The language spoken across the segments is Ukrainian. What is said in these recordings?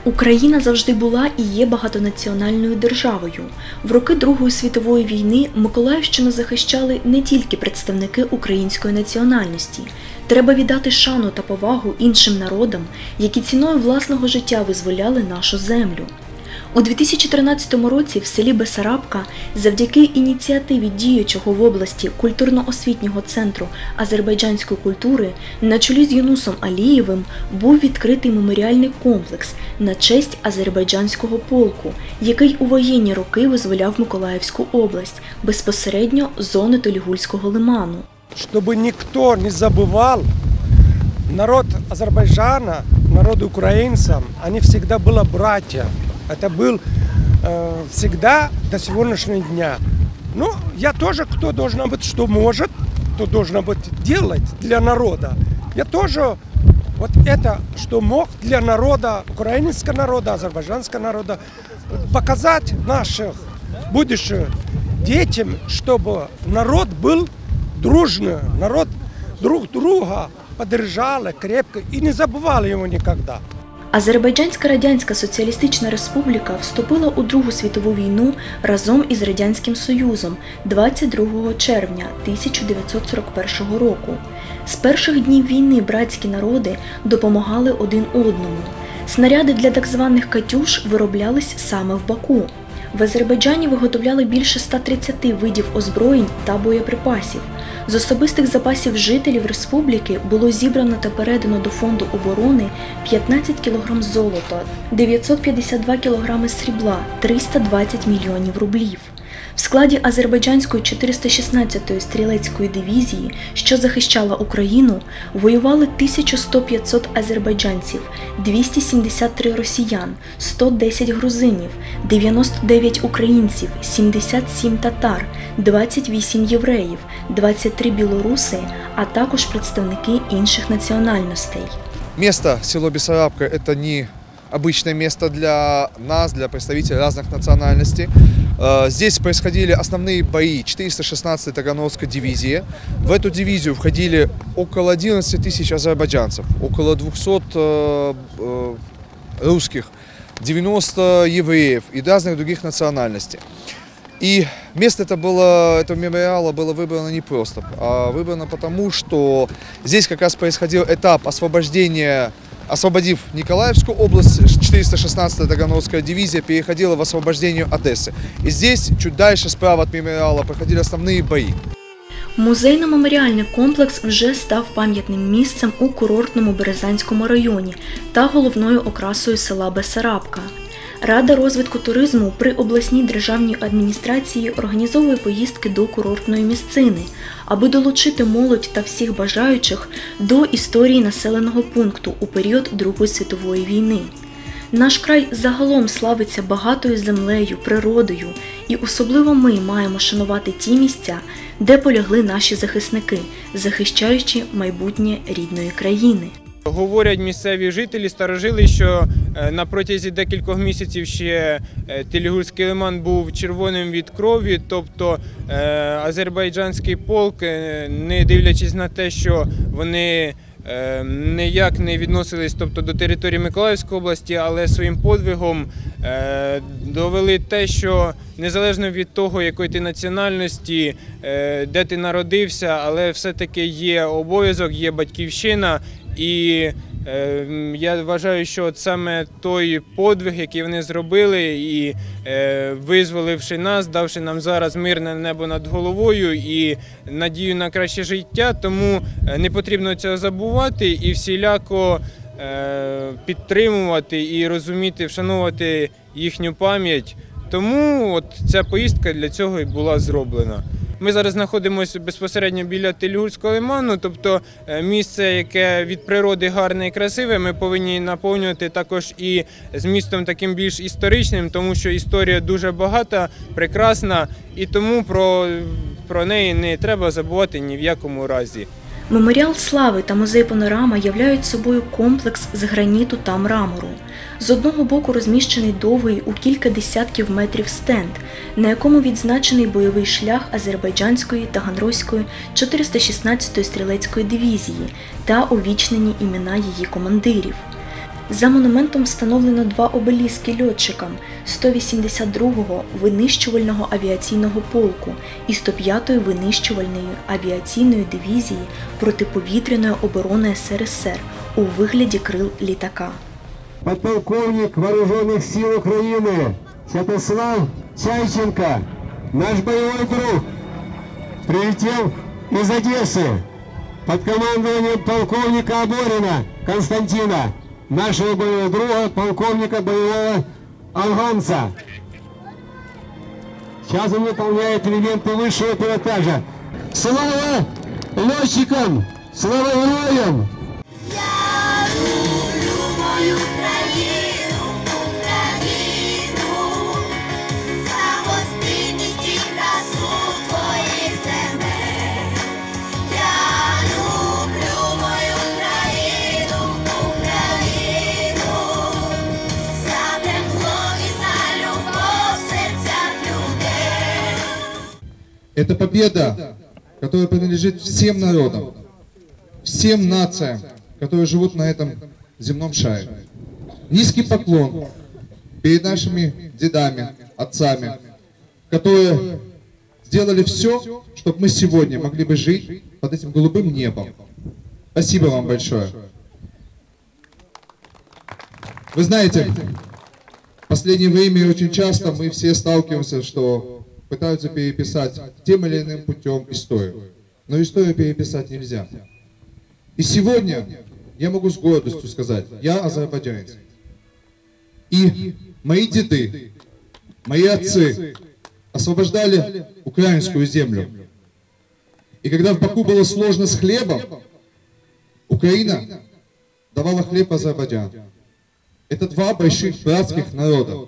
Україна завжди була і є багатонаціональною державою. В роки Другої світової війни Миколаївщину захищали не тільки представники української національності. Треба віддати шану та повагу іншим народам, які ціною власного життя визволяли нашу землю. У 2013 році в селі Бесарабка завдяки ініціативі діючого в області культурно-освітнього центру азербайджанської культури на чолі з Юнусом Алієвим був відкритий меморіальний комплекс на честь азербайджанського полку, який у воєнні роки визволяв Миколаївську область, безпосередньо з зони Толігульського лиману. Щоб ніхто не забував, народ Азербайджана, народ українців, вони завжди були братья. Это был всегда до сегодняшнего дня. Ну, я тоже, кто должен быть, что может, кто должен быть делать для народа. Я тоже вот это, что мог для народа, украинского народа, азербайджанского народа, показать наших будущих детям, чтобы народ был дружный, народ друг друга поддержал крепко и не забывал его никогда. Азербайджанська Радянська Соціалістична Республіка вступила у Другу світову війну разом із Радянським Союзом 22 червня 1941 року. З перших днів війни братські народи допомагали один одному. Снаряди для так званих «Катюш» вироблялись саме в Баку. В Азербайджані виготовляли більше 130 видів озброєнь та боєприпасів. З особистих запасів жителів республіки було зібрано та передано до фонду оборони 15 кг золота, 952 кг срібла, 320 мільйонів рублів. В складі Азербайджанської 416-ї стрілецької дивізії, що захищала Україну, воювали 1100-500 азербайджанців, 273 росіян, 110 грузинів, 99 українців, 77 татар, 28 євреїв, 23 білоруси, а також представники інших національностей. Место село Бесарабка – это не обычное место для нас, для представителей разных национальностей. Здесь происходили основные бои 416-й Таганрогской дивизии. В эту дивизию входили около 11 тысяч азербайджанцев, около 200 русских, 90 евреев и разных других национальностей. И место этого мемориала было выбрано не просто, а выбрано потому, что здесь как раз происходил этап освобождения. Освободив Николаевскую область, 416-я Таганрогская дивизия переходила в освобождение Одессы. И здесь, чуть дальше, справа от мемориала, проходили основные бои. Музейно-меморіальний комплекс вже став пам'ятним місцем у курортному Березанському районі та головною окрасою села Бесарабка. Рада розвитку туризму при обласній державній адміністрації організовує поїздки до курортної місцини, аби долучити молодь та всіх бажаючих до історії населеного пункту у період Другої світової війни. Наш край загалом славиться багатою землею, природою, і особливо ми маємо шанувати ті місця, де полягли наші захисники, захищаючи майбутнє рідної країни. Говорять місцеві жителі, старожили, що на протязі декількох місяців ще Толігульський лиман був червоним від крові, тобто азербайджанський полк, не дивлячись на те, що вони ніяк не відносились до території Миколаївської області, але своїм подвигом довели те, що незалежно від того, якої ти національності, де ти народився, але все-таки є обов'язок, є батьківщина. І я вважаю, що саме той подвиг, який вони зробили, і визволивши нас, давши нам зараз мирне небо над головою і надію на краще життя, тому не потрібно цього забувати і всіляко підтримувати і розуміти, вшановувати їхню пам'ять. Тому от ця поїздка для цього і була зроблена. Ми зараз знаходимося безпосередньо біля Толігульського лиману, тобто місце, яке від природи гарне і красиве, ми повинні наповнювати також і змістом таким більш історичним, тому що історія дуже багата, прекрасна, і тому про неї не треба забувати ні в якому разі. Меморіал слави та музей Панорама являють собою комплекс з граніту та мрамору. З одного боку розміщений довгий у кілька десятків метрів стенд, на якому відзначений бойовий шлях Азербайджанської Таганрозької 416-ї стрілецької дивізії та увічнені імена її командирів. За монументом встановлено 2 обеліски льотчикам 182-го винищувального авіаційного полку і 105-ї винищувальної авіаційної дивізії протиповітряної оборони СРСР у вигляді крил літака. Подполковник Вооруженных сил Украины Святослав Чайченко, наш боевой друг, прилетел из Одессы под командованием полковника Аборина Константина, нашего боевого друга, полковника боевого афганца. Сейчас он выполняет элементы высшего пилотажа. Слава летчикам! Слава героям! Это победа, которая принадлежит всем народам, всем нациям, которые живут на этом земном шаре. Низкий поклон перед нашими дедами, отцами, которые сделали все, чтобы мы сегодня могли бы жить под этим голубым небом. Спасибо вам большое. Вы знаете, в последнее время очень часто мы все сталкиваемся, что пытаются переписать тем или иным путем историю. Но историю переписать нельзя. И сегодня я могу с гордостью сказать, я азербайджанец. И мои деды, мои отцы освобождали украинскую землю. И когда в Баку было сложно с хлебом, Украина давала хлеб Азербайджану. Это 2 больших братских народа.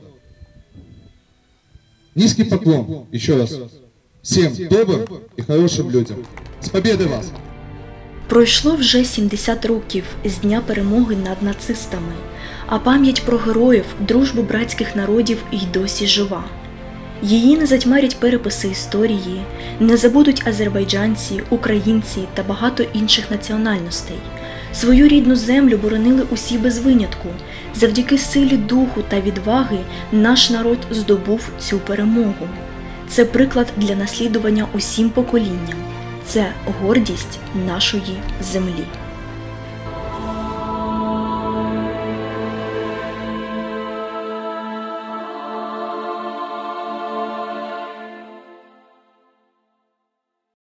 Низкий поклон, еще раз, всем добрым и хорошим людям. С победой вас! Пройшло вже 70 років з дня перемоги над нацистами, а пам'ять про героїв, дружбу братських народів й досі жива. Її не затьмарять переписи історії, не забудуть азербайджанці, українці та багато інших національностей. Свою рідну землю боронили усі без винятку. Завдяки силі духу та відваги наш народ здобув цю перемогу. Це приклад для наслідування усім поколінням. Це гордість нашої землі.